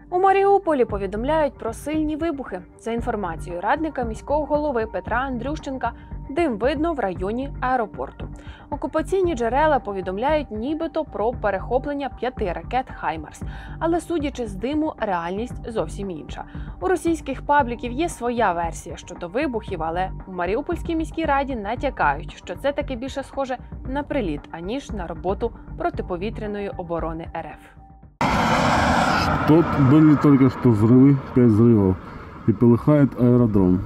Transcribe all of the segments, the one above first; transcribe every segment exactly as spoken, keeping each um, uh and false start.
У Маріуполі повідомляють про сильні вибухи. За інформацією радника міського голови Петра Андрющенка, дим видно в районі аеропорту. Окупаційні джерела повідомляють нібито про перехоплення п'яти ракет «Хаймарс». Але судячи з диму, реальність зовсім інша. У російських пабліків є своя версія щодо вибухів, але у Маріупольській міській раді натякають, що це таки більше схоже на приліт, аніж на роботу протиповітряної оборони РФ. Тут были только что взрывы, пять взрывов, и полыхает аэродром.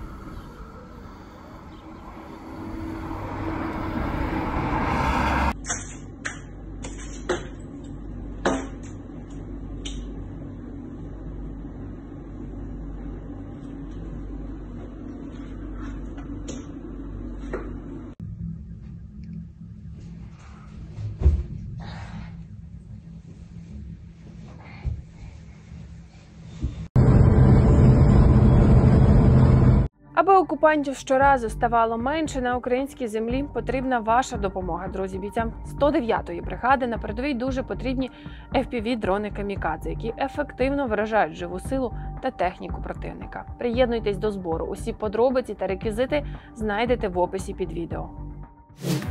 Аби окупантів щоразу ставало менше на українській землі, потрібна ваша допомога, друзі. Бійцям сто дев'ятої бригади на передовій дуже потрібні еф пі ві-дрони «Камікадзе», які ефективно вражають живу силу та техніку противника. Приєднуйтесь до збору. Усі подробиці та реквізити знайдете в описі під відео.